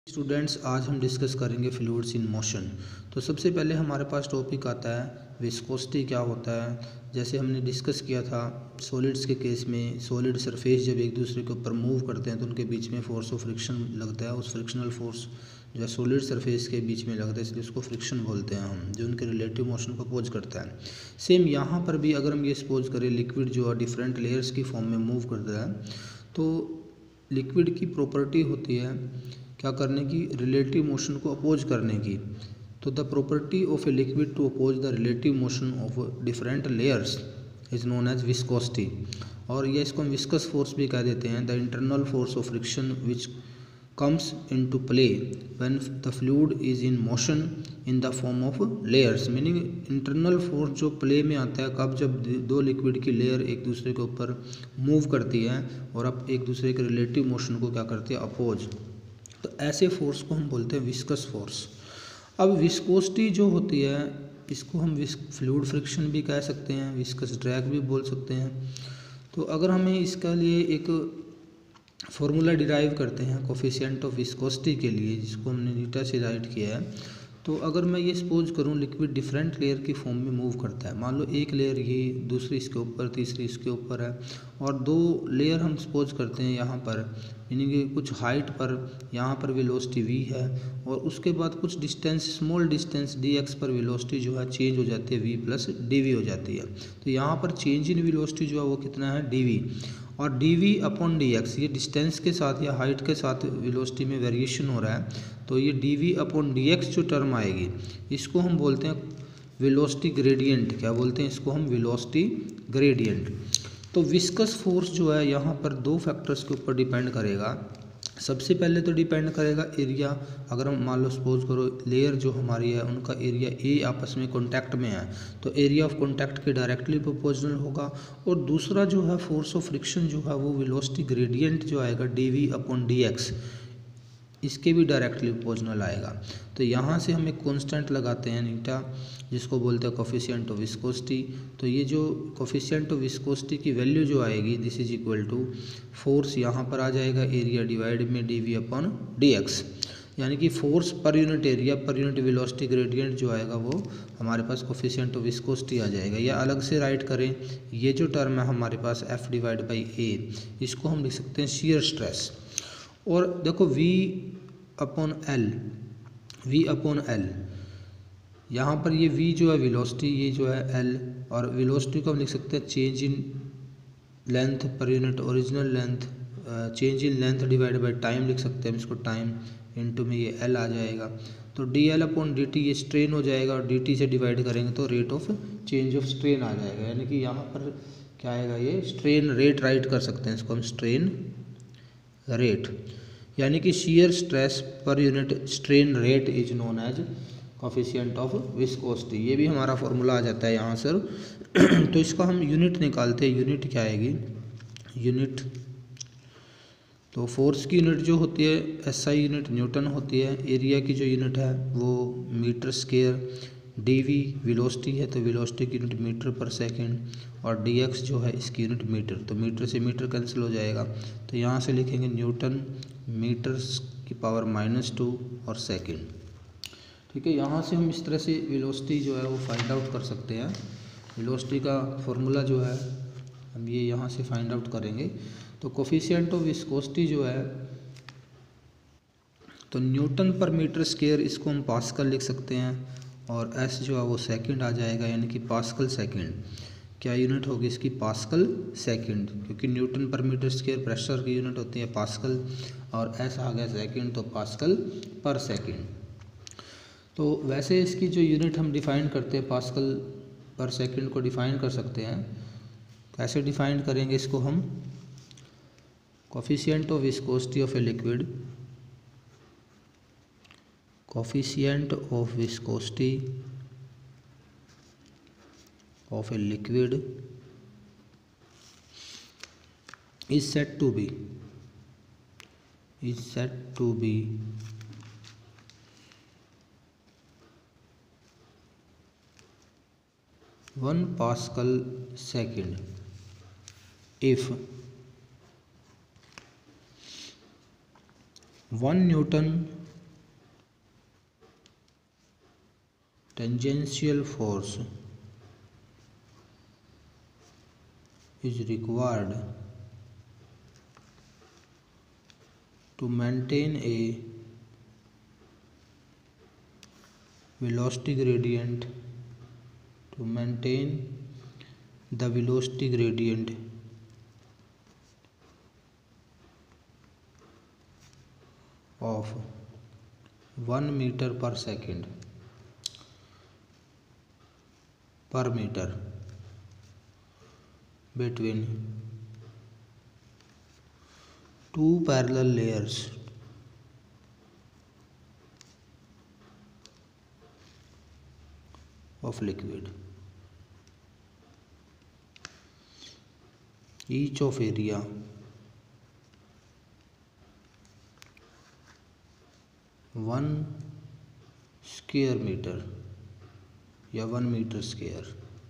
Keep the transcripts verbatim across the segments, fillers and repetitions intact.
Students, आज हम discuss करेंगे फ्लूइड्स इन मोशन। तो सबसे पहले हमारे पास टॉपिक आता है विस्कोसिटी क्या होता है। जैसे हमने डिस्कस किया था सॉलिड्स के केस में, सॉलिड सरफेस जब एक दूसरे के ऊपर मूव करते हैं तो उनके बीच में फोर्स ऑफ फ्रिक्शन लगता है। उस फ्रिक्शनल फोर्स जो है सॉलिड सरफेस के बीच में लगता है, इसलिए उसको फ्रिक्शन बोलते हैं हम, जो उनके रिलेटिव मोशन को अपोज करता है। सेम यहाँ पर भी अगर हम ये सपोज करें लिक्विड जो है डिफरेंट लेयर्स की फॉर्म में मूव करता है, तो लिक्विड की प्रॉपर्टी होती है क्या करने की, रिलेटिव मोशन को अपोज करने की। तो the property of a liquid to oppose the relative motion of different layers is known as viscosity. और ये इसको हम विस्कस फोर्स भी कह देते हैं। The internal force of friction which comes into play when the fluid is in motion in the form of layers. Meaning internal force जो play में आता है कब, जब दो लिक्विड की लेयर एक दूसरे के ऊपर मूव करती है और अब एक दूसरे के रिलेटिव मोशन को क्या करती है, अपोज। तो ऐसे फोर्स को हम बोलते हैं विस्कस फोर्स। अब विस्कोसिटी जो होती है इसको हम फ्लूइड फ्रिक्शन भी कह सकते हैं, विस्कस ड्रैग भी बोल सकते हैं। तो अगर हमें इसका लिए एक फॉर्मूला डिराइव करते हैं कोफिशिएंट ऑफ विस्कोसिटी के लिए, जिसको हमने नीटा से राइट किया है। तो अगर मैं ये सपोज करूँ लिक्विड डिफरेंट लेयर की फॉर्म में मूव करता है, मान लो एक लेयर ये, दूसरी इसके ऊपर, तीसरी इसके ऊपर है, और दो लेयर हम सपोज करते हैं यहाँ पर, मीनिंग कि कुछ हाइट पर यहाँ पर वेलोसिटी v है, और उसके बाद कुछ डिस्टेंस, स्मॉल डिस्टेंस dx पर वेलोसिटी जो है चेंज हो जाती है v प्लस डी वी हो जाती है। तो यहाँ पर चेंज इन वेलोसिटी जो है वो कितना है, dv, और dv अपॉन dx, ये डिस्टेंस के साथ या हाइट के साथ वेलोसिटी में वेरिएशन हो रहा है, तो ये dv अपॉन dx जो टर्म आएगी इसको हम बोलते हैं वेलोसिटी ग्रेडियंट। क्या बोलते हैं इसको हम, वेलोसिटी ग्रेडियंट। तो विस्कस फोर्स जो है यहाँ पर दो फैक्टर्स के ऊपर डिपेंड करेगा। सबसे पहले तो डिपेंड करेगा एरिया। अगर हम मान लो सपोज करो लेयर जो हमारी है उनका एरिया ए आपस में कांटेक्ट में है, तो एरिया ऑफ कांटेक्ट के डायरेक्टली प्रोपोर्शनल होगा। और दूसरा जो है फोर्स ऑफ फ्रिक्शन जो है वो वेलोसिटी ग्रेडियंट जो आएगा D V upon D X, इसके भी डायरेक्टली प्रोपोर्शनल आएगा। तो यहाँ से हम एक कांस्टेंट लगाते हैं नीटा, जिसको बोलते हैं कोफिशिएंट ऑफ विस्कोसिटी। तो ये जो कोफिशिएंट ऑफ विस्कोसिटी की वैल्यू जो आएगी, this is equal to force यहाँ पर आ जाएगा एरिया डिवाइड में D V upon D X, यानी कि फोर्स पर यूनिट एरिया पर यूनिट वेलोसिटी ग्रेडियंट जो आएगा वो हमारे पास कोफिशिएंट ऑफ विस्कोसिटी आ जाएगा। या अलग से राइट करें, ये जो टर्म है हमारे पास एफ डिवाइड बाई ए, इसको हम लिख सकते हैं शियर स्ट्रेस। और देखो v upon L, v upon L, यहाँ पर ये v जो है वेलोसिटी, ये जो है l, और वेलोसिटी को हम लिख सकते हैं चेंज इन लेंथ पर unit original length, change in length divide by time लिख सकते हैं इसको, टाइम इनटू में ये l आ जाएगा। तो D L upon D T ये स्ट्रेन हो जाएगा, और डी टी से डिवाइड करेंगे तो rate of change of strain आ जाएगा। यानी कि यहाँ पर क्या आएगा, ये स्ट्रेन रेट राइट कर सकते हैं इसको हम, स्ट्रेन रेट, यानी कि शियर स्ट्रेस पर unit strain rate is known as coefficient of viscosity. ये भी हमारा फॉर्मूला आ जाता है यहाँ सर। तो इसका हम यूनिट निकालते हैं, यूनिट क्या आएगी, यूनिट तो फोर्स की यूनिट जो होती है एसआई यूनिट न्यूटन होती है, एरिया की जो यूनिट है वो मीटर स्क्वायर, dv वेलोसिटी है तो वेलोसिटी की यूनिट मीटर पर सेकंड, और dx जो है इसकी यूनिट मीटर, तो मीटर से मीटर कैंसिल हो जाएगा। तो यहाँ से लिखेंगे न्यूटन मीटर की पावर माइनस टू और सेकंड। ठीक है, यहाँ से हम इस तरह से वेलोसिटी जो है वो फाइंड आउट कर सकते हैं। वेलोसिटी का फॉर्मूला जो है हम ये यहाँ से फाइंड आउट करेंगे। तो कोफिशिएंट ऑफ विस्कोसिटी जो है, तो न्यूटन पर मीटर स्क्वायर, इसको हम पास्कल लिख सकते हैं, और s जो है वो सेकंड आ जाएगा, यानी कि पास्कल सेकंड। क्या यूनिट होगी इसकी, पास्कल सेकंड, क्योंकि न्यूटन पर मीटर स्क्वायर प्रेशर की यूनिट होती है पास्कल, और s आ गया सेकंड, तो पास्कल पर सेकंड। तो वैसे इसकी जो यूनिट हम डिफाइन करते हैं पास्कल पर सेकंड को डिफाइन कर सकते हैं। कैसे डिफाइन करेंगे इसको हम, coefficient of viscosity of a liquid, coefficient of viscosity of a liquid is said to be is said to be one Pascal second if one Newton tangential force is required to maintain a velocity gradient to maintain the velocity gradient of one meter per second per meter between two parallel layers of liquid, each of area one square metre या one metre square.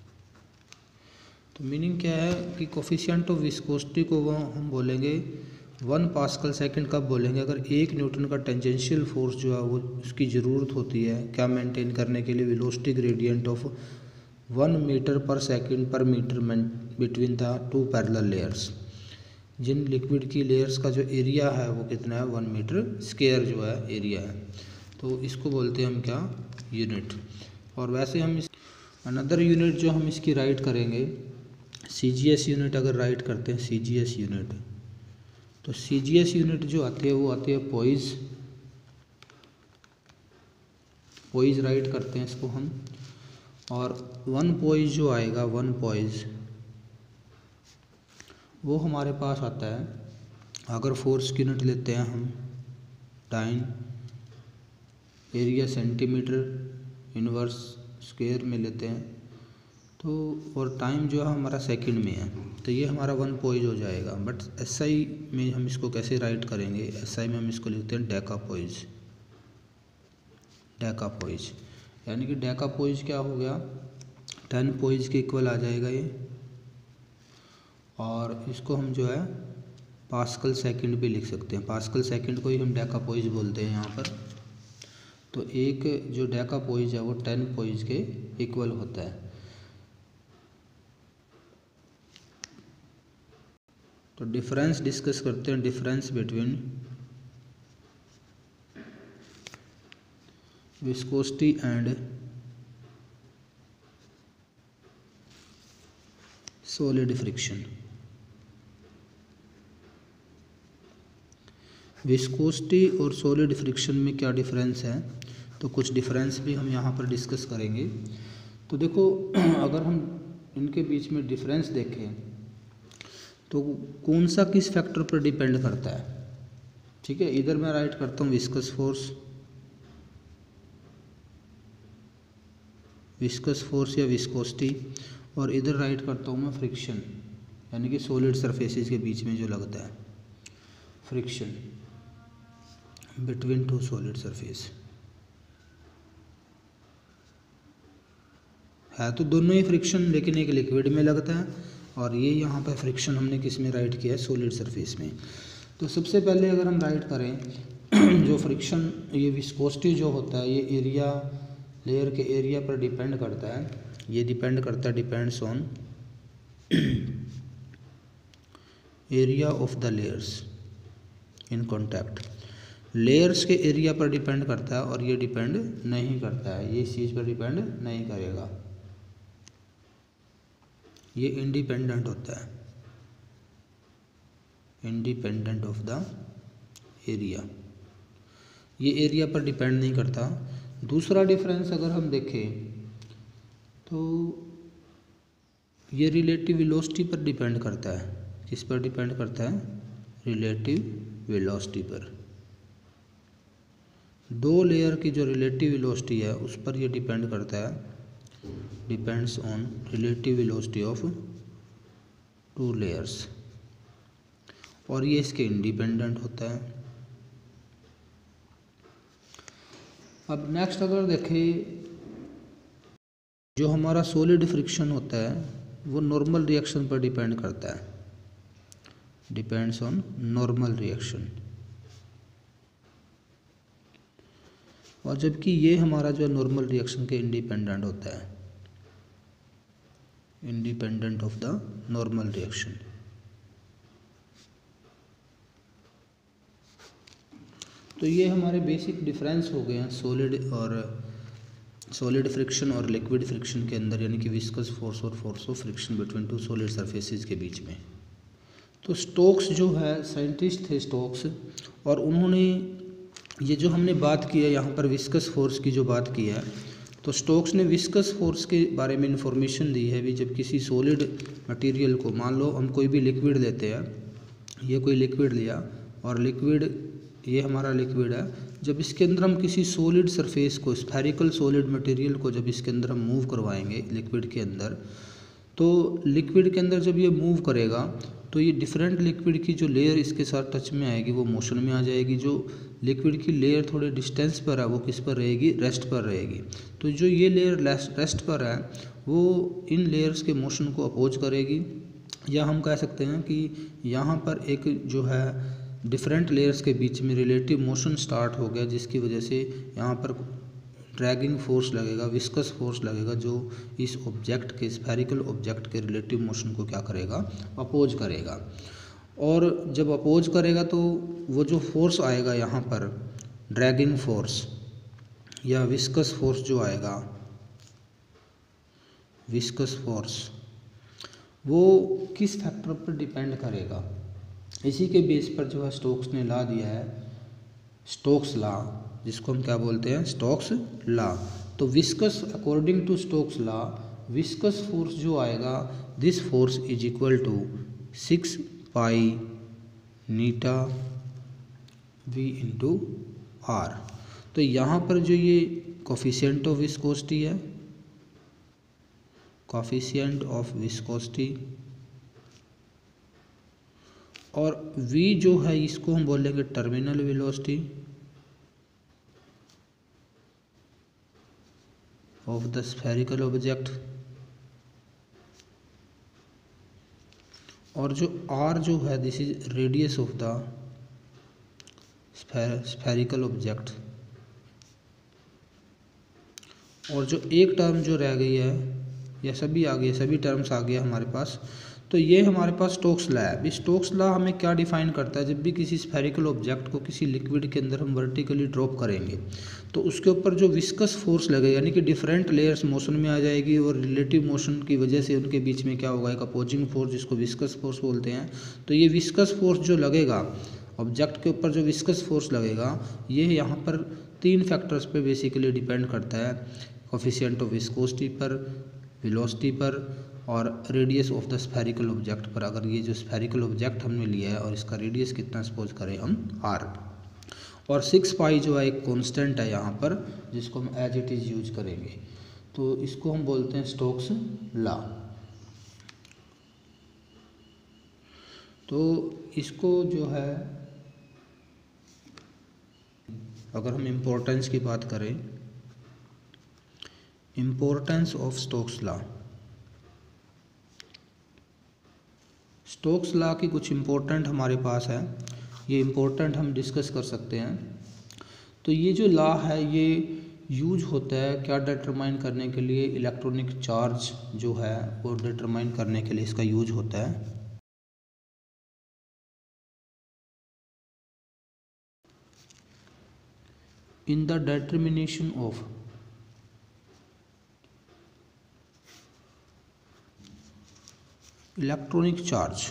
तो meaning क्या है कि coefficient of viscosity को वो हम बोलेंगे one pascal second कब बोलेंगे, अगर एक न्यूटन का टेंजेंशियल फोर्स जो है वो उसकी ज़रूरत होती है क्या मेंटेन करने के लिए, velocity gradient of one metre पर सेकंड पर metre between the two parallel layers. जिन लिक्विड की लेयर्स का जो एरिया है वो कितना है, वन मीटर स्क्वायर जो है एरिया है। तो इसको बोलते हैं हम क्या, यूनिट। और वैसे हम इस अनदर यूनिट जो हम इसकी राइट करेंगे सी जी एस यूनिट, अगर राइट करते हैं सी जी एस यूनिट, तो सी जी एस यूनिट जो आती है वो आती है पॉइज। पॉइज राइट करते हैं इसको हम। और वन पॉइज जो आएगा, वन पॉइज वो हमारे पास आता है, अगर फोर्स की यूनिट लेते हैं हम time area centimetre inverse square में लेते हैं तो, और टाइम जो है हमारा सेकंड में है, तो ये हमारा वन पॉइज हो जाएगा। बट एसआई में हम इसको कैसे राइट करेंगे, एसआई में हम इसको लिखते हैं डेका पॉइज। डेका पॉइज यानी कि डेका पॉइज क्या हो गया, टेन पॉइज के इक्वल आ जाएगा ये। और इसको हम जो है पास्कल सेकंड भी लिख सकते हैं, पास्कल सेकंड को ही हम डेका पॉइज बोलते हैं यहाँ पर। तो एक जो डेका पॉइज है वो टेन पॉइज के इक्वल होता है। तो डिफरेंस डिस्कस करते हैं, difference between viscosity and solid friction. Viscosity और सॉलिड फ्रिक्शन में क्या डिफरेंस है, तो कुछ डिफरेंस भी हम यहाँ पर डिस्कस करेंगे। तो देखो अगर हम इनके बीच में डिफरेंस देखें तो कौन सा किस फैक्टर पर डिपेंड करता है। ठीक है, इधर मैं राइट करता हूँ विस्कस फोर्स, विस्कस फोर्स या विस्कोसिटी, और इधर राइट करता हूँ मैं फ्रिक्शन, यानी कि सॉलिड सरफेसेस के बीच में जो लगता है friction between two solid surface है। तो दोनों ही फ्रिक्शन, लेकिन एक लिक्विड में लगता है और ये यहाँ पर फ्रिक्शन हमने किस में राइट किया है, सॉलिड सरफेस में। तो सबसे पहले अगर हम राइट करें जो फ्रिक्शन, ये विस्कोसिटी जो होता है ये एरिया, लेयर के एरिया पर डिपेंड करता है। ये डिपेंड करता है, depends on area of the layers in contact. Layers के एरिया पर डिपेंड करता है और ये डिपेंड नहीं करता है, ये इस चीज़ पर डिपेंड नहीं करेगा, ये इंडिपेंडेंट होता है, इंडिपेंडेंट ऑफ द एरिया, ये एरिया पर डिपेंड नहीं करता। दूसरा डिफरेंस अगर हम देखें तो ये रिलेटिव वेलोसिटी पर डिपेंड करता है। किस पर डिपेंड करता है, रिलेटिव वेलोसिटी पर। दो लेयर की जो रिलेटिव वेलोसिटी है उस पर ये डिपेंड करता है, depends on relative velocity of two layers, और ये इसके इंडिपेंडेंट होता है। अब नेक्स्ट अगर देखें, जो हमारा सॉलिड फ्रिक्शन होता है वो नॉर्मल रिएक्शन पर डिपेंड करता है, डिपेंड्स ऑन नॉर्मल रिएक्शन। और जबकि ये हमारा जो नॉर्मल रिएक्शन के इंडिपेंडेंट होता है, independent of the normal reaction. तो ये हमारे बेसिक डिफरेंस हो गए हैं सॉलिड और सॉलिड फ्रिक्शन और लिक्विड फ्रिक्शन के अंदर, यानी कि विस्कस फोर्स और force of friction between two solid surfaces के बीच में। तो स्टोक्स जो है, साइंटिस्ट थे स्टोक्स, और उन्होंने ये जो हमने बात की है यहाँ पर विस्कस फोर्स की जो बात की है, तो स्टोक्स ने विस्कस फोर्स के बारे में इंफॉर्मेशन दी है भी। जब किसी सॉलिड मटेरियल को, मान लो हम कोई भी लिक्विड लेते हैं, ये कोई लिक्विड लिया और लिक्विड, ये हमारा लिक्विड है, जब इसके अंदर हम किसी सॉलिड सरफेस को, स्फेरिकल सॉलिड मटेरियल को जब इसके अंदर हम मूव करवाएंगे लिक्विड के अंदर, तो लिक्विड के अंदर जब ये मूव करेगा तो ये डिफरेंट लिक्विड की जो लेयर इसके साथ टच में आएगी वो मोशन में आ जाएगी। जो लिक्विड की लेयर थोड़े डिस्टेंस पर है वो किस पर रहेगी, रेस्ट पर रहेगी। तो जो ये लेयर रेस्ट पर है वो इन लेयर्स के मोशन को अपोज करेगी, या हम कह सकते हैं कि यहाँ पर एक जो है डिफरेंट लेयर्स के बीच में रिलेटिव मोशन स्टार्ट हो गया, जिसकी वजह से यहाँ पर ड्रैगिंग फोर्स लगेगा, विस्कस फोर्स लगेगा, जो इस ऑब्जेक्ट के, स्फेरिकल ऑब्जेक्ट के रिलेटिव मोशन को क्या करेगा, अपोज करेगा। और जब अपोज करेगा तो वो जो फोर्स आएगा यहाँ पर, ड्रैगिंग फोर्स या विस्कस फोर्स जो आएगा, विस्कस फोर्स, वो किस फैक्टर पर डिपेंड करेगा। इसी के बेस पर जो है स्टोक्स ने ला दिया है, स्टोक्स लॉ, जिसको हम क्या बोलते हैं, स्टोक्स लॉ। तो viscous, according to Stokes law, viscous force जो आएगा, this force is equal to six pi eta v into r. तो यहाँ पर जो ये कोफिशिएंट ऑफ विस्कोसिटी है, कोफिशिएंट ऑफ विस्कोसिटी, और v जो है इसको हम बोलेंगे terminal velocity of the spherical object, और जो r जो है this is radius of the spherical object. और जो एक टर्म जो रह गई है, या सभी आ गए, सभी टर्म्स आ गए हमारे पास, तो ये हमारे पास स्टोक्स लॉ है। अभी स्टोक्स लॉ हमें क्या डिफाइन करता है, जब भी किसी स्फेरिकल ऑब्जेक्ट को किसी लिक्विड के अंदर हम वर्टिकली ड्रॉप करेंगे तो उसके ऊपर जो विस्कस फोर्स लगेगा, यानी कि डिफरेंट लेयर्स मोशन में आ जाएगी, और रिलेटिव मोशन की वजह से उनके बीच में क्या होगा, एक अपोजिंग फोर्स, जिसको विस्कस फोर्स बोलते हैं। तो ये विस्कस फोर्स जो लगेगा ऑब्जेक्ट के ऊपर, जो विस्कस फोर्स लगेगा, ये यहाँ पर तीन फैक्टर्स पे बेसिकली डिपेंड करता है, कोफिशिएंट ऑफ विस्कोसिटी पर, वेलोसिटी पर, और radius of the spherical object पर। अगर ये जो स्फेरिकल ऑब्जेक्ट हमने लिया है और इसका रेडियस कितना सपोज करें हम, आर। और सिक्स पाई जो है एक कांस्टेंट है यहाँ पर, जिसको हम एज इट इज़ यूज करेंगे। तो इसको हम बोलते हैं स्टोक्स लॉ। तो इसको जो है, अगर हम इम्पोर्टेंस की बात करें, importance of Stokes law, Stokes law की कुछ इम्पोर्टेंट हमारे पास है, ये इम्पोर्टेंट हम डिस्कस कर सकते हैं। तो ये जो लॉ है ये यूज होता है क्या डिटरमाइन करने के लिए, इलेक्ट्रॉनिक चार्ज जो है वो डिटरमाइन करने के लिए इसका यूज होता है। In the determination of electronic charge,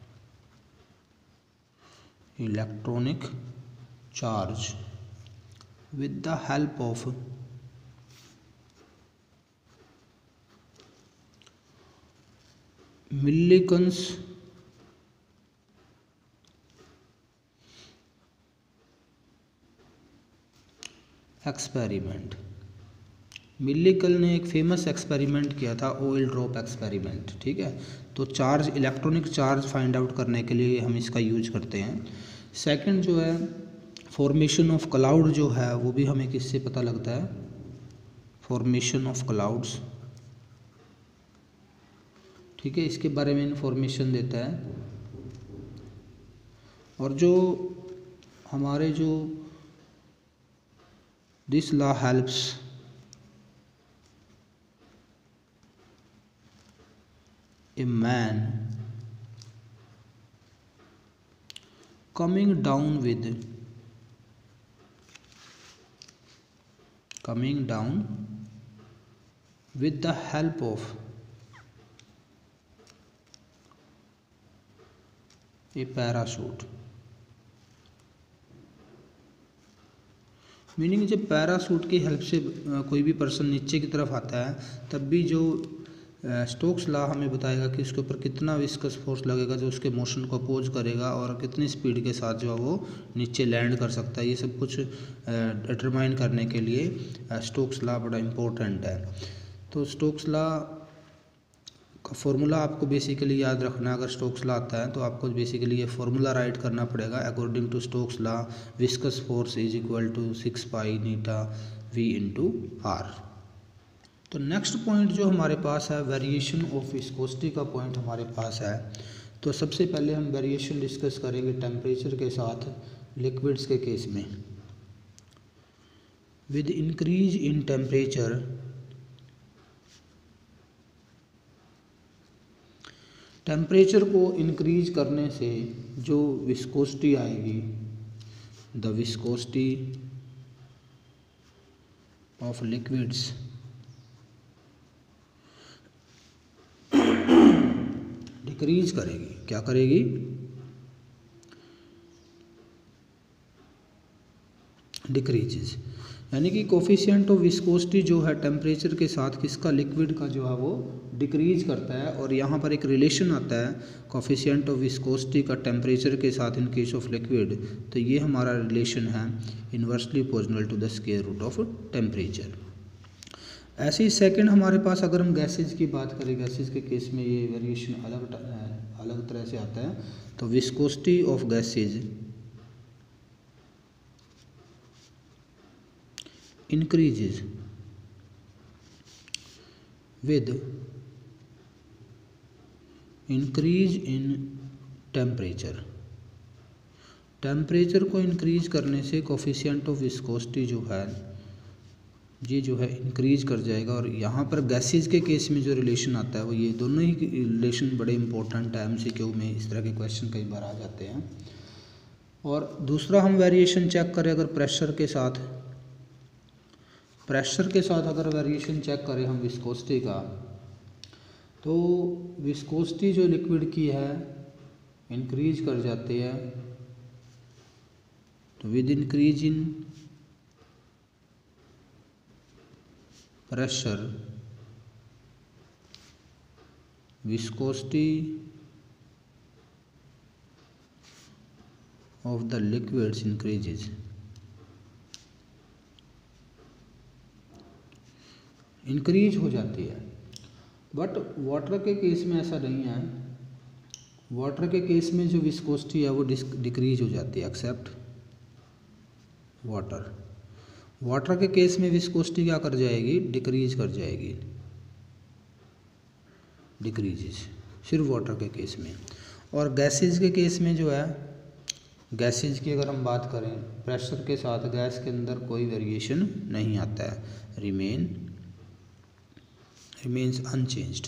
electronic charge with the help of Millikan's experiment. Millikan ने एक फेमस एक्सपेरिमेंट किया था, ऑयल ड्रॉप एक्सपेरिमेंट, ठीक है। तो charge, electronic charge find out करने के लिए हम इसका यूज करते हैं। सेकंड जो है फॉर्मेशन ऑफ क्लाउड जो है वो भी हमें किससे पता लगता है, फॉर्मेशन ऑफ क्लाउड्स, ठीक है, इसके बारे में इंफॉर्मेशन देता है। और जो हमारे जो this law helps a man coming down with coming down with the help of a parachute। Meaning जब पैराशूट की हेल्प से कोई भी पर्सन नीचे की तरफ आता है तब भी जो स्टोक्स लॉ हमें बताएगा कि उसके ऊपर कितना विस्कस फोर्स लगेगा जो उसके मोशन को अपोज करेगा और कितनी स्पीड के साथ जो है वो नीचे लैंड कर सकता है। ये सब कुछ डिटरमाइन करने के लिए स्टोक्स लॉ बड़ा इम्पोर्टेंट है। तो स्टोक्स लॉ का फॉर्मूला आपको बेसिकली याद रखना है। अगर स्टोक्स लॉ आता है तो आपको बेसिकली ये फार्मूला राइट करना पड़ेगा। According to Stokes law viscous force is equal to six pi eta v into r. तो नेक्स्ट पॉइंट जो हमारे पास है वेरिएशन ऑफ विस्कोसिटी का पॉइंट हमारे पास है। तो सबसे पहले हम वेरिएशन डिस्कस करेंगे टेम्परेचर के साथ लिक्विड्स के केस में। With increase in temperature temperature को इंक्रीज करने से जो विस्कोसिटी आएगी, the viscosity of liquids decrease करेगी। क्या करेगी? डिक्रीजेस। यानी कि कोफिशिएंट ऑफ विस्कोसिटी जो है टेम्परेचर के साथ किसका, लिक्विड का जो है वो डिक्रीज करता है। और यहाँ पर एक रिलेशन आता है कोफिशिएंट ऑफ विस्कोसिटी का टेम्परेचर के साथ इन केस ऑफ लिक्विड। तो ये हमारा रिलेशन है inversely proportional to the square root of temperature. ऐसे ही सेकंड हमारे पास अगर हम गैसेज की बात करें, गैसेज के केस में ये वेरिएशन अलग अलग तरह से आता है। तो viscosity of gases increases with increase in temperature. Temperature को इंक्रीज करने से कोफिशिएंट ऑफ विस्कोसिटी जो है ये जो है इंक्रीज कर जाएगा। और यहाँ पर गैसेज के केस में जो रिलेशन आता है वो ये दोनों ही रिलेशन बड़े इंपॉर्टेंट है। एमसीक्यू में इस तरह के क्वेश्चन कई बार आ जाते हैं। और दूसरा हम वेरिएशन चेक करें अगर प्रेशर के साथ प्रेशर के साथ अगर वेरिएशन चेक करें हम विस्कोसिटी का, तो विस्कोसिटी जो लिक्विड की है इंक्रीज कर जाती है। तो with increase in pressure viscosity of the liquids increases. Increase हो जाती है। बट वाटर के केस में ऐसा नहीं है। वाटर के केस में जो विस्कोसिटी है वो डिक्रीज हो जाती है, एक्सेप्ट वाटर। वाटर के केस में विस्कोसिटी क्या कर जाएगी, डिक्रीज कर जाएगी, डिक्रीजेस सिर्फ वाटर के केस में। और गैसेज के केस में जो है, गैसेज की अगर हम बात करें, प्रेशर के साथ गैस के अंदर कोई वेरिएशन नहीं आता है, रिमेन रिमेन्स अनचेंज्ड।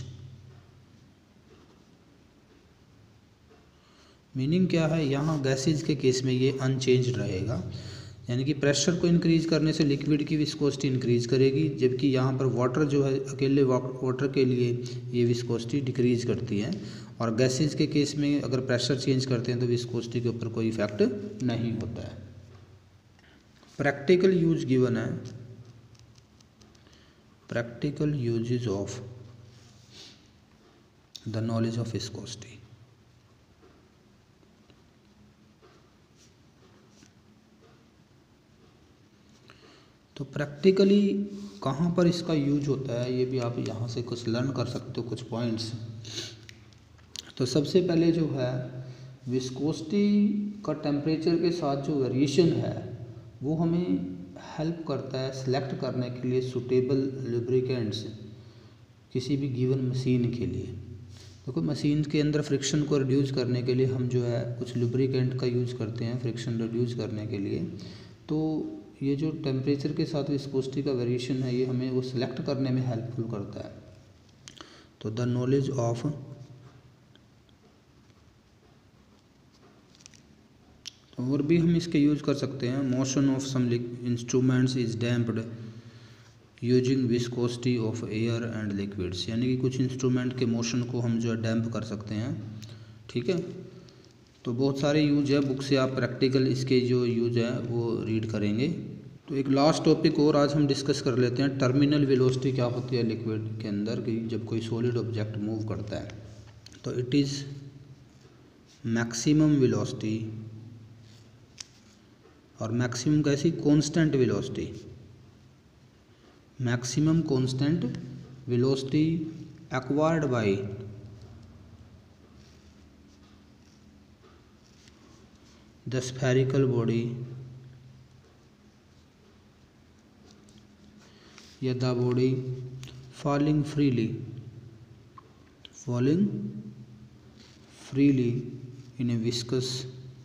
मीनिंग क्या है, यहाँ गैसेज के केस में ये अनचेंज्ड रहेगा। यानी कि प्रेशर को इंक्रीज करने से लिक्विड की विस्कोसिटी इंक्रीज करेगी, जबकि यहाँ पर वाटर जो है अकेले वाटर के लिए ये विस्कोसिटी डिक्रीज करती है। और गैसेज के केस में अगर प्रेशर चेंज करते हैं तो विस्कोसिटी के ऊपर कोई इफेक्ट नहीं होता है। प्रैक्टिकल यूज गिवन है, practical uses of the knowledge of viscosity. तो प्रैक्टिकली कहाँ पर इसका यूज होता है ये भी आप यहाँ से कुछ लर्न कर सकते हो, कुछ पॉइंट्स। तो सबसे पहले जो है विस्कोसिटी का टेम्परेचर के साथ जो वेरिएशन है वो हमें हेल्प करता है सेलेक्ट करने के लिए सूटेबल लुब्रिकेंट्स किसी भी गिवन मशीन के लिए। देखो मशीन के अंदर फ्रिक्शन को रिड्यूस करने के लिए हम जो है कुछ लुब्रिकेंट का यूज़ करते हैं फ्रिक्शन रिड्यूस करने के लिए। तो ये जो टेम्परेचर के साथ विस्कोसिटी का वेरिएशन है ये हमें वो सिलेक्ट करने में हेल्पफुल करता है। तो द नॉलेज ऑफ और भी हम इसके यूज कर सकते हैं। Motion of some instruments is damped using viscosity of air and liquids, यानी कि कुछ इंस्ट्रूमेंट के मोशन को हम जो है डैम्प कर सकते हैं। ठीक है, तो बहुत सारे यूज है, बुक से आप प्रैक्टिकल इसके जो यूज है वो रीड करेंगे। तो एक लास्ट टॉपिक और आज हम डिस्कस कर लेते हैं, टर्मिनल वेलोसिटी क्या होती है लिक्विड के अंदर की जब कोई सॉलिड ऑब्जेक्ट मूव करता है। तो इट इज़ मैक्सिमम वेलोसिटी, और मैक्सिमम कैसी, constant velocity, maximum constant velocity acquired by the spherical body या the body falling freely falling freely in a viscous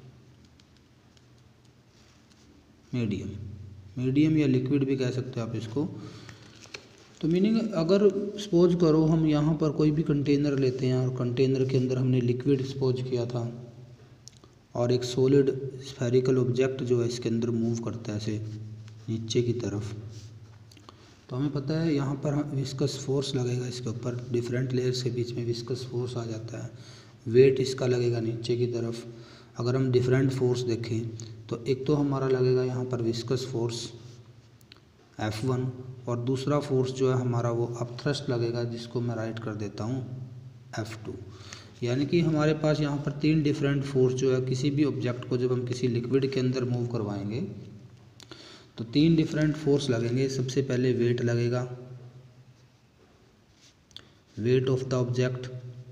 medium, medium या लिक्विड भी कह सकते हो आप इसको। तो मीनिंग अगर सपोज करो हम यहाँ पर कोई भी कंटेनर लेते हैं और कंटेनर के अंदर हमने लिक्विड सपोज किया था और एक सॉलिड स्फेरिकल ऑब्जेक्ट जो है इसके अंदर मूव करता है ऐसे नीचे की तरफ, तो हमें पता है यहाँ पर विस्कस फोर्स लगेगा इसके ऊपर, डिफरेंट लेयर्स के बीच में विस्कस फोर्स आ जाता है, वेट इसका लगेगा नीचे की तरफ। अगर हम डिफरेंट फोर्स देखें तो एक तो हमारा लगेगा यहाँ पर विस्कस फोर्स एफ वन, और दूसरा फोर्स जो है हमारा वो अपथ्रस्ट लगेगा जिसको मैं राइट कर देता हूँ एफ टू। यानी कि हमारे पास यहाँ पर तीन डिफरेंट फोर्स जो है किसी भी ऑब्जेक्ट को जब हम किसी लिक्विड के अंदर मूव करवाएंगे तो तीन डिफरेंट फोर्स लगेंगे। सबसे पहले वेट लगेगा, वेट ऑफ द ऑब्जेक्ट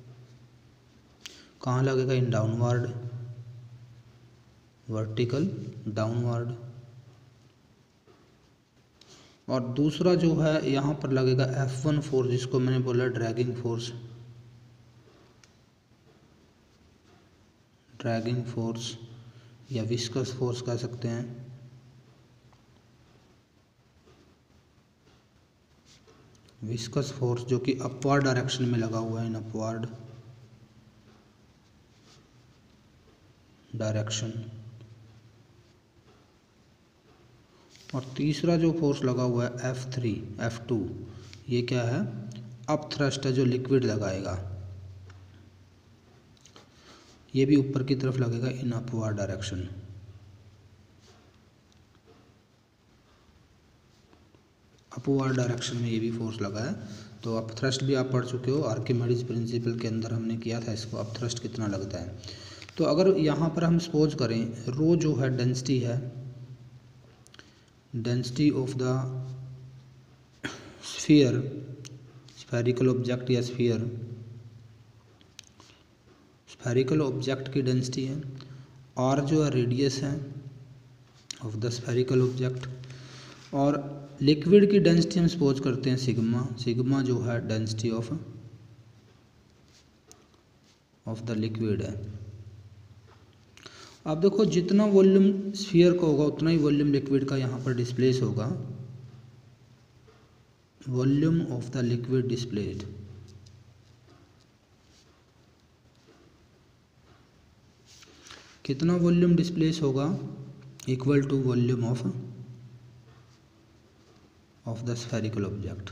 कहाँ लगेगा, इन डाउनवर्ड, वर्टिकल डाउनवर्ड। और दूसरा जो है यहाँ पर लगेगा एफ वन फोर्स जिसको मैंने बोला ड्रैगिंग फोर्स, ड्रैगिंग फोर्स या विस्कस फोर्स कह सकते हैं। विस्कस फोर्स जो कि अपवर्ड डायरेक्शन में लगा हुआ है, इन अपवर्ड डायरेक्शन। और तीसरा जो फोर्स लगा हुआ है एफ थ्री एफ टू, ये क्या है, अप थ्रस्ट है जो लिक्विड लगाएगा, ये भी ऊपर की तरफ लगेगा in upward direction. Upward direction में ये भी फोर्स लगा है। तो अप थ्रस्ट भी आप पढ़ चुके हो, आर्किमिडीज प्रिंसिपल के अंदर हमने किया था इसको, अप थ्रस्ट कितना लगता है। तो अगर यहाँ पर हम सपोज करें रो जो है डेंसिटी है, density of the sphere, spherical object या स्फीयर, स्फेरिकल ऑब्जेक्ट की डेंसिटी है, आर जो है रेडियस है ऑफ द स्फेरिकल ऑब्जेक्ट, और लिक्विड की डेंसिटी हम सपोज करते हैं सिग्मा, सिग्मा जो है density of of the liquid है। अब देखो जितना वॉल्यूम स्फीयर का होगा उतना ही वॉल्यूम लिक्विड का यहाँ पर डिस्प्लेस होगा, volume of the liquid displaced. कितना वॉल्यूम डिस्प्लेस होगा, equal to volume of of the spherical object.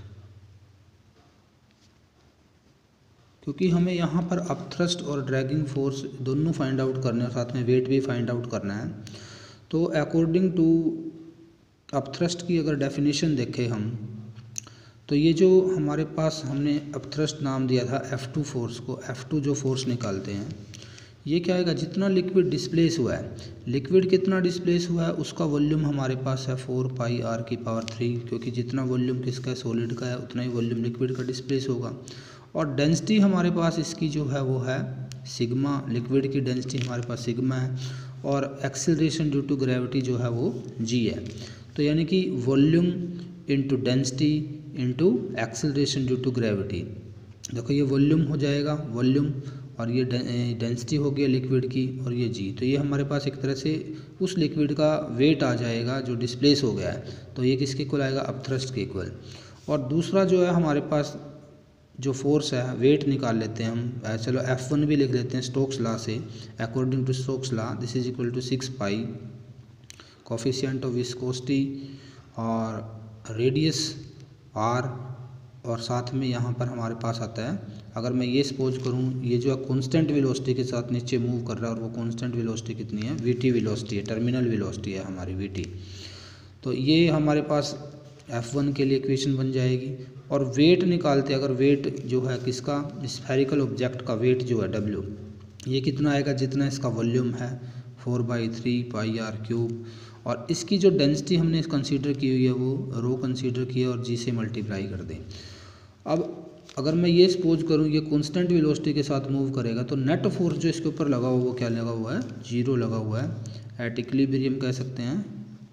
क्योंकि हमें यहाँ पर अपथ्रस्ट और ड्रैगिंग फोर्स दोनों फाइंड आउट करने और साथ में वेट भी फाइंड आउट करना है। तो अकॉर्डिंग टू अपथ्रस्ट की अगर डेफिनेशन देखें हम, तो ये जो हमारे पास हमने अपथ्रस्ट नाम दिया था एफ टू फोर्स को, एफ टू जो फोर्स निकालते हैं, ये क्या आएगा, जितना लिक्विड डिस्प्लेस हुआ है, लिक्विड कितना डिस्प्लेस हुआ है उसका वॉल्यूम हमारे पास है फोर पाई आर की पावर थ्री, क्योंकि जितना वॉल्यूम किसका है, सॉलिड का है, उतना ही वॉल्यूम लिक्विड का डिस्प्लेस होगा। और डेंसिटी हमारे पास इसकी जो है वो है सिग्मा, लिक्विड की डेंसिटी हमारे पास सिग्मा है, और एक्सेलरेशन ड्यू टू ग्रेविटी जो है वो जी है। तो यानी कि volume into density into acceleration due to gravity. देखो ये वॉल्यूम हो जाएगा, वॉल्यूम और ये डेंसिटी हो गया लिक्विड की और ये जी। तो ये हमारे पास एक तरह से उस लिक्विड का वेट आ जाएगा जो डिस्प्लेस हो गया है, तो ये किसके इक्वल आएगा, अपथ्रस्ट के इक्वल। और दूसरा जो है हमारे पास जो फोर्स है वेट निकाल लेते हैं हम, चलो एफ वन भी लिख लेते हैं स्टोक्स लॉ से। According to Stokes law this is equal to six pi coefficient of viscosity और रेडियस आर, और साथ में यहाँ पर हमारे पास आता है, अगर मैं ये सपोज करूँ ये जो है कांस्टेंट वेलोसिटी के साथ नीचे मूव कर रहा है और वो कांस्टेंट वेलोसिटी कितनी है, वीटी वेलोसिटी है, टर्मिनल वेलोसिटी है हमारी वीटी। तो ये हमारे पास एफ वन के लिए इक्वेशन बन जाएगी। और वेट निकालते अगर वेट जो है किसका, स्फेरिकल ऑब्जेक्ट का वेट जो है डब्ल्यू, ये कितना आएगा, जितना इसका वॉल्यूम है four by three pi r cube, और इसकी जो डेंसिटी हमने कंसीडर की हुई है वो रो कंसीडर की है और जी से मल्टीप्लाई कर दें। अब अगर मैं ये सपोज करूँ ये कांस्टेंट वेलोसिटी के साथ मूव करेगा तो नेट फोर्स जो इसके ऊपर लगा हुआ वो क्या लगा हुआ है, जीरो लगा हुआ है। एट इक्विलिब्रियम कह सकते हैं,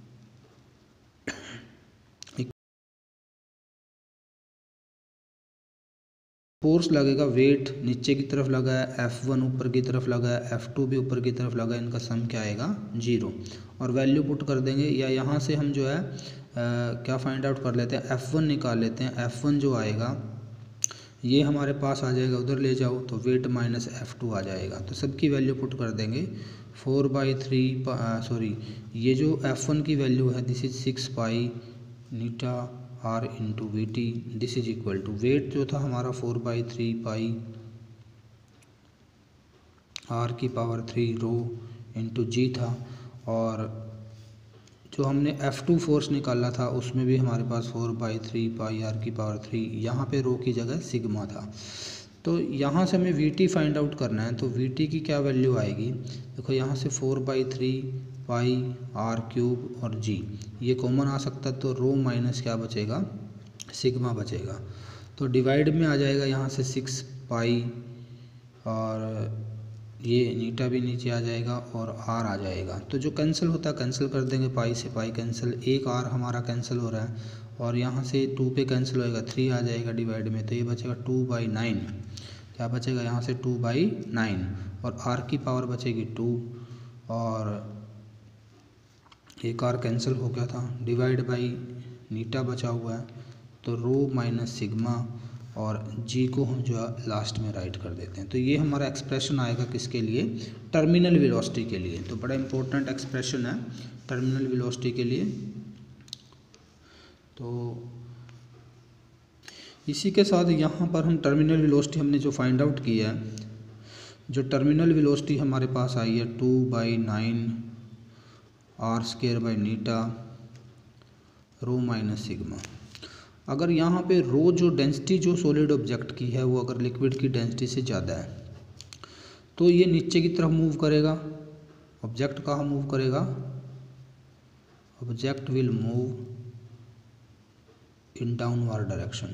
फोर्स लगेगा, वेट नीचे की तरफ लगा है, एफ वन ऊपर की तरफ लगा है, एफ टू भी ऊपर की तरफ लगा है, इनका सम क्या आएगा, जीरो। और वैल्यू पुट कर देंगे, या यहाँ से हम जो है आ, क्या फाइंड आउट कर लेते हैं, एफ वन निकाल लेते हैं। एफ वन जो आएगा ये हमारे पास आ जाएगा, उधर ले जाओ तो वेट माइनस एफ टू आ जाएगा। तो सबकी वैल्यू पुट कर देंगे, फोर बाई थ्री सॉरी ये जो एफ वन की वैल्यू है this is six pi eta r into v t, this is equal to weight जो था हमारा four by three pi r की power three rho into g था, और जो हमने एफ टू फोर्स निकाला था उसमें भी हमारे पास four by three pi r की पावर थ्री, यहाँ पे रो की जगह सिग्मा था। तो यहाँ से हमें वी टी फाइंड आउट करना है, तो वी टी की क्या वैल्यू आएगी, देखो यहाँ से four by three pi r cube और जी ये कॉमन आ सकता है, तो रो माइनस क्या बचेगा, सिग्मा बचेगा। तो डिवाइड में आ जाएगा यहाँ से सिक्स पाई और ये नीटा भी नीचे आ जाएगा और आर आ जाएगा। तो जो कैंसिल होता है कैंसिल कर देंगे, पाई से पाई कैंसिल, एक आर हमारा कैंसिल हो रहा है और यहाँ से टू पे कैंसिल होएगा, थ्री आ जाएगा डिवाइड में, तो ये बचेगा टू बाई नाइन, क्या बचेगा यहाँ से टू बाई नाइन, और आर की पावर बचेगी टू और एक आर कैंसिल हो गया था, डिवाइड बाई नीटा बचा हुआ है, तो रो माइनस सिग्मा और जी को हम जो है लास्ट में राइट कर देते हैं। तो ये हमारा एक्सप्रेशन आएगा किसके लिए, टर्मिनल वेलोसिटी के लिए। तो बड़ा इंपॉर्टेंट एक्सप्रेशन है टर्मिनल वेलोसिटी के लिए। तो इसी के साथ यहाँ पर हम टर्मिनल वेलोसिटी हमने जो फाइंड आउट किया है, जो टर्मिनल वेलोसिटी हमारे पास आई है two by nine r square by eta rho minus sigma. अगर यहाँ पे रो जो डेंसिटी जो सॉलिड ऑब्जेक्ट की है वो अगर लिक्विड की डेंसिटी से ज़्यादा है तो ये नीचे की तरफ मूव करेगा, ऑब्जेक्ट कहाँ मूव करेगा, object will move in downward direction.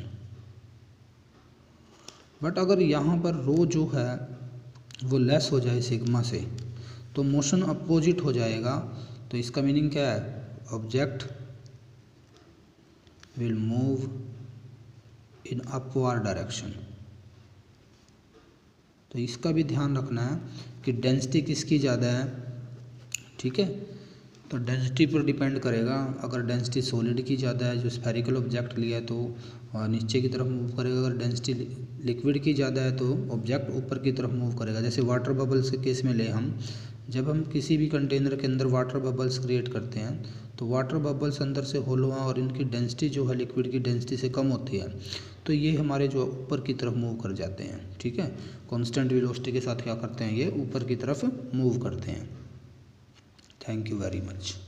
But अगर यहाँ पर रो जो है वो लेस हो जाए सिग्मा से तो मोशन अपोजिट हो जाएगा। तो इसका मीनिंग क्या है, object will move in upward direction. तो इसका भी ध्यान रखना है कि डेंसिटी किसकी ज़्यादा है, ठीक है। तो डेंसिटी पर डिपेंड करेगा, अगर डेंसिटी सॉलिड की ज़्यादा है, जो स्फेरिकल ऑब्जेक्ट लिया है तो नीचे की तरफ मूव करेगा, अगर डेंसिटी लिक्विड की ज़्यादा है तो ऑब्जेक्ट ऊपर की तरफ मूव करेगा। जैसे वाटर बबल्स के केस में ले हम, जब हम किसी भी कंटेनर के अंदर वाटर बबल्स क्रिएट करते हैं तो वाटर बबल्स अंदर से होलो हैं और इनकी डेंसिटी जो है लिक्विड की डेंसिटी से कम होती है, तो ये हमारे जो ऊपर की तरफ मूव कर जाते हैं, ठीक है। कांस्टेंट वेलोसिटी के साथ क्या करते हैं, ये ऊपर की तरफ मूव करते हैं। Thank you very much.